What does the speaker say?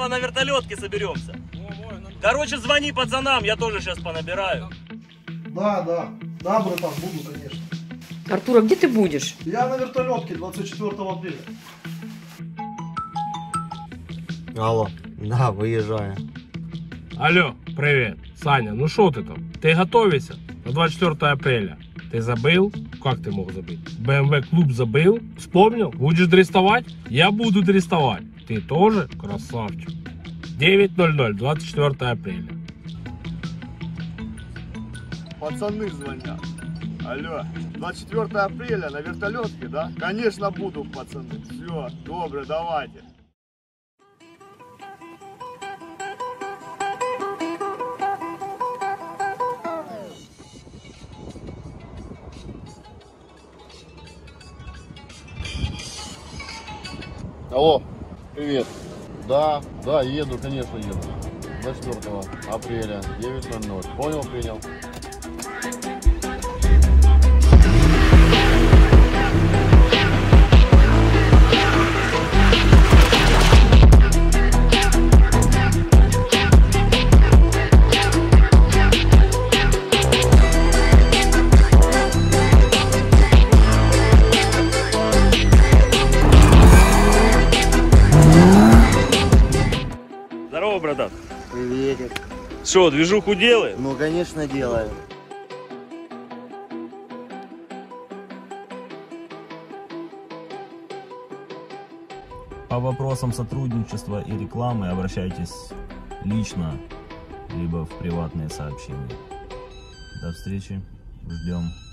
20-го на вертолетке соберемся. Короче, звони пацанам, я тоже сейчас понабираю. Да, братан, буду, конечно. Артур, а где ты будешь? Я на вертолетке 24 апреля. Алло, да, выезжаю. Алло, привет. Саня, ну что ты там? Ты готовишься на 24 апреля? Ты забыл? Как ты мог забыть? BMW клуб забыл? Вспомнил? Будешь дрестовать? Я буду дрестовать. Ты тоже? Красавчик. 9:00, 24 апреля. Пацаны звонят. Алло, 24 апреля на вертолетке, да? Конечно буду, пацаны. Все, добро, давайте. Алло, привет. Да, еду, конечно, еду. 24 апреля, 9:00. Понял, принял. Здорово, братан. Приветик. Что, движуху делаем? Ну, конечно, делаю. По вопросам сотрудничества и рекламы обращайтесь лично, либо в приватные сообщения. До встречи, ждем.